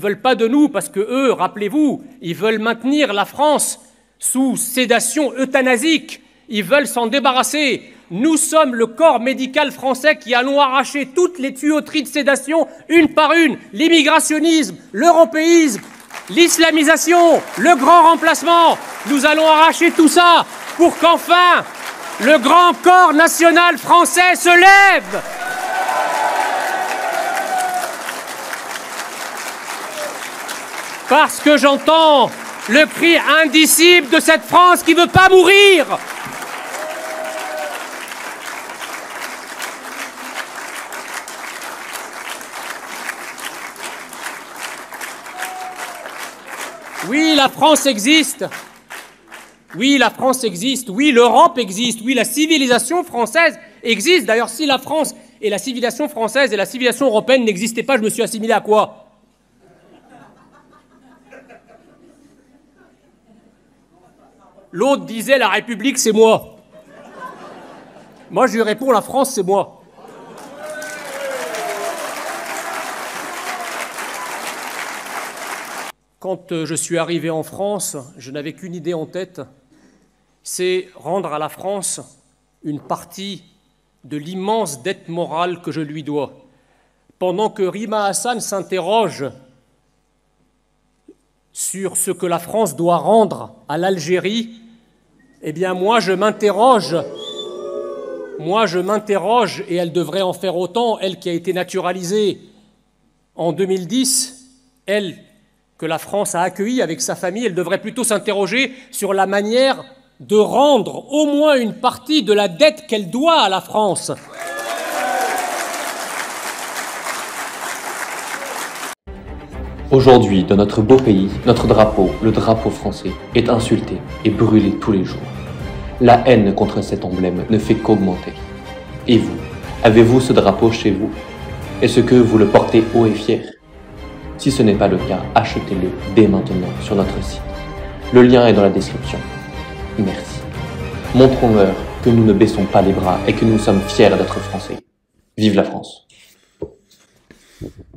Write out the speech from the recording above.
veulent pas de nous parce que eux, rappelez-vous, ils veulent maintenir la France sous sédation euthanasique. Ils veulent s'en débarrasser. Nous sommes le corps médical français qui allons arracher toutes les tuyauteries de sédation une par une. L'immigrationnisme, l'européisme, l'islamisation, le grand remplacement. Nous allons arracher tout ça pour qu'enfin le grand corps national français se lève. Parce que j'entends le cri indicible de cette France qui ne veut pas mourir. Oui, la France existe. Oui, la France existe. Oui, l'Europe existe. Oui, la civilisation française existe. D'ailleurs, si la France et la civilisation française et la civilisation européenne n'existaient pas, je me suis assimilé à quoi? L'autre disait la République, c'est moi. Moi, je lui réponds la France, c'est moi. Quand je suis arrivé en France, je n'avais qu'une idée en tête, c'est rendre à la France une partie de l'immense dette morale que je lui dois. Pendant que Rima Hassan s'interroge sur ce que la France doit rendre à l'Algérie, eh bien moi je m'interroge, et elle devrait en faire autant, elle qui a été naturalisée en 2010, elle que la France a accueillie avec sa famille, elle devrait plutôt s'interroger sur la manière de rendre au moins une partie de la dette qu'elle doit à la France. Aujourd'hui, dans notre beau pays, notre drapeau, le drapeau français, est insulté et brûlé tous les jours. La haine contre cet emblème ne fait qu'augmenter. Et vous, avez-vous ce drapeau chez vous? Est-ce que vous le portez haut et fier? Si ce n'est pas le cas, achetez-le dès maintenant sur notre site. Le lien est dans la description. Merci. Montrons-leur que nous ne baissons pas les bras et que nous sommes fiers d'être français. Vive la France!